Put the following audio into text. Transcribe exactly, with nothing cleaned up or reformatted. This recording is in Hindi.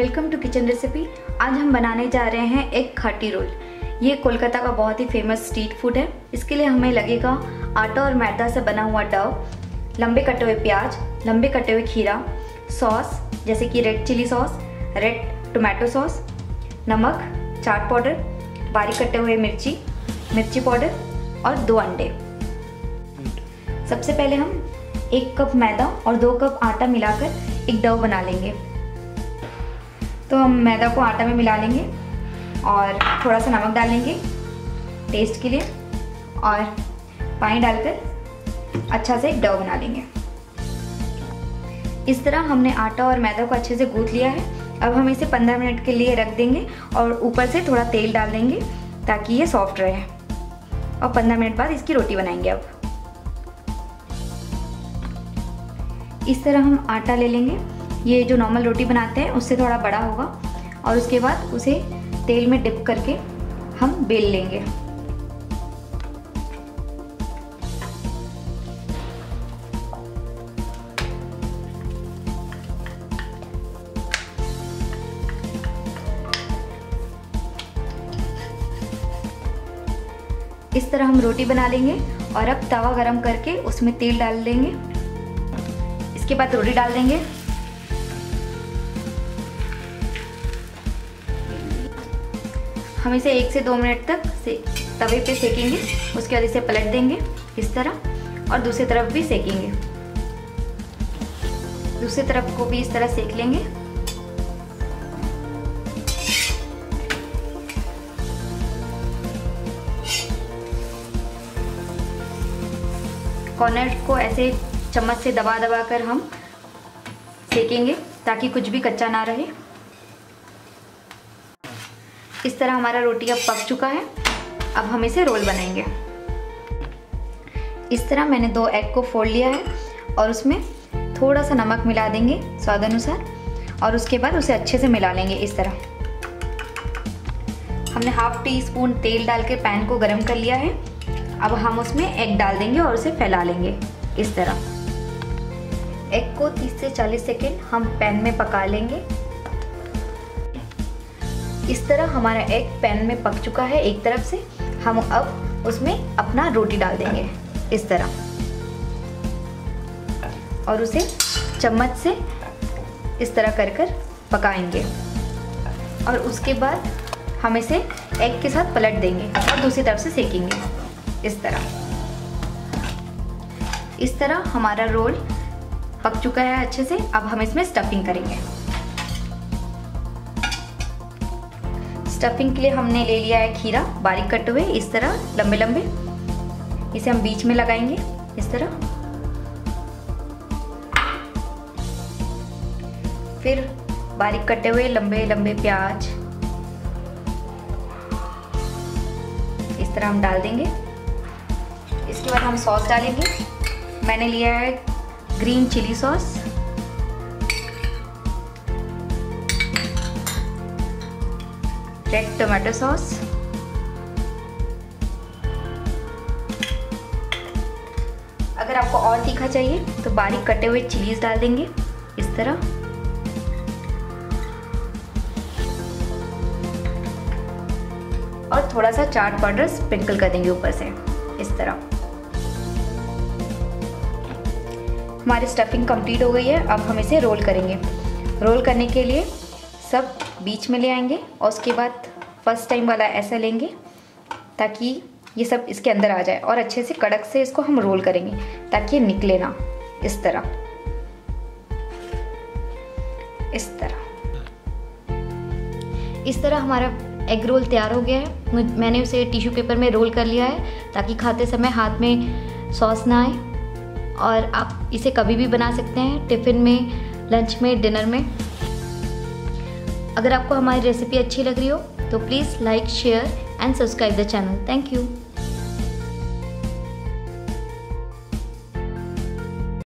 Welcome to kitchen recipe. आज हम बनाने जा रहे हैं एक खाटी रोल। ये कोलकाता का बहुत ही फेमस स्ट्रीट फूड है। इसके लिए हमें लगेगा आटा और मैदा से बना हुआ डव, लंबे कटे हुए प्याज, लंबे कटे हुए खीरा, सॉस जैसे कि red chili sauce, red tomato sauce, नमक, चाट पाउडर, बारीक कटे हुए मिर्ची, मिर्ची पाउडर और दो अंडे। सबसे पहले हम एक कप मैदा और दो कप आटा मिलाकर एक डव बना लेंगे। तो हम मैदा को आटा में मिला लेंगे और थोड़ा सा नमक डालेंगे टेस्ट के लिए और पानी डालकर अच्छा से एक डव बना लेंगे। इस तरह हमने आटा और मैदा को अच्छे से गूंथ लिया है। अब हम इसे पंद्रह मिनट के लिए रख देंगे और ऊपर से थोड़ा तेल डाल देंगे ताकि ये सॉफ्ट रहे और पंद्रह मिनट बाद इसकी रोटी बनाएंगे। अब इस तरह हम आटा ले लेंगे। ये जो नॉर्मल रोटी बनाते हैं उससे थोड़ा बड़ा होगा और उसके बाद उसे तेल में डिप करके हम बेल लेंगे। इस तरह हम रोटी बना लेंगे और अब तवा गरम करके उसमें तेल डाल देंगे। इसके बाद रोटी डाल देंगे। हम इसे एक से दो मिनट तक से तवे पे सेकेंगे। उसके बाद इसे पलट देंगे इस तरह और दूसरी तरफ भी सेकेंगे। दूसरी तरफ को भी इस तरह सेक लेंगे। कॉर्नर को ऐसे चम्मच से दबा दबा कर हम सेकेंगे ताकि कुछ भी कच्चा ना रहे। इस तरह हमारा रोटी अब पक चुका है। अब हम इसे रोल बनाएंगे। इस तरह मैंने दो एग को फोड़ लिया है और उसमें थोड़ा सा नमक मिला देंगे स्वाद अनुसार और उसके बाद उसे अच्छे से मिला लेंगे। इस तरह हमने हाफ टी स्पून तेल डाल के पैन को गरम कर लिया है। अब हम उसमें एग डाल देंगे और उसे फैला लेंगे। इस तरह एग को तीस से चालीस सेकेंड हम पैन में पका लेंगे। इस तरह हमारा एग पैन में पक चुका है एक तरफ से। हम अब उसमें अपना रोटी डाल देंगे इस तरह और उसे चम्मच से इस तरह कर कर पकाएंगे और उसके बाद हम इसे एग के साथ पलट देंगे और दूसरी तरफ से सेकेंगे इस तरह। इस तरह हमारा रोल पक चुका है अच्छे से। अब हम इसमें स्टफिंग करेंगे। स्टफिंग के लिए हमने ले लिया है खीरा बारीक कटे हुए इस तरह लंबे लंबे। इसे हम बीच में लगाएंगे इस तरह। फिर बारीक कटे हुए लंबे लंबे प्याज इस तरह हम डाल देंगे। इसके बाद हम सॉस डालेंगे। मैंने लिया है green chili sauce, red tomato sauce, अगर आपको और तीखा चाहिए तो बारीक कटे हुए चिलीज डाल देंगे इस तरह। और थोड़ा सा चाट पाउडर स्प्रिंकल कर देंगे ऊपर से इस तरह। हमारी स्टफिंग कंप्लीट हो गई है। अब हम इसे रोल करेंगे। रोल करने के लिए सब बीच में ले आएंगे और उसके बाद फर्स्ट टाइम वाला ऐसा लेंगे ताकि ये सब इसके अंदर आ जाए और अच्छे से कड़क से इसको हम रोल करेंगे ताकि ये निकले ना। इस तरह इस तरह इस तरह हमारा एग रोल तैयार हो गया है। मैंने उसे टिश्यू पेपर में रोल कर लिया है ताकि खाते समय हाथ में सॉस ना आए। और आप इसे कभी भी बना सकते हैं, टिफ़िन में, लंच में, डिनर में। अगर आपको हमारी रेसिपी अच्छी लग रही हो तो please like, share and subscribe the channel. Thank you.